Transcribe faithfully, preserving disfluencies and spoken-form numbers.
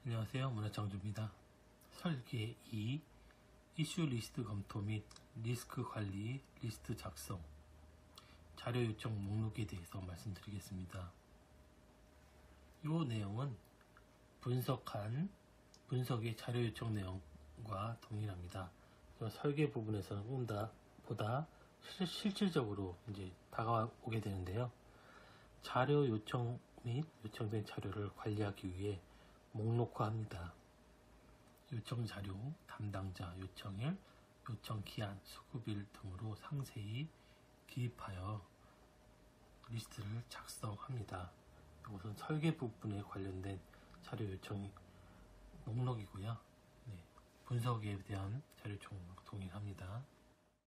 안녕하세요. 문화창조입니다. 설계 이. 이슈 리스트 검토 및 리스크 관리 리스트 작성 자료 요청 목록에 대해서 말씀드리겠습니다. 이 내용은 분석한 분석의 자료 요청 내용과 동일합니다. 설계 부분에서는 보다, 보다 실질적으로 이제 다가오게 되는데요. 자료 요청 및 요청된 자료를 관리하기 위해 목록화합니다. 요청 자료, 담당자, 요청일, 요청 기한, 수급일 등으로 상세히 기입하여 리스트를 작성합니다. 이것은 설계 부분에 관련된 자료 요청 목록이고요. 네, 분석에 대한 자료 요청 동일합니다.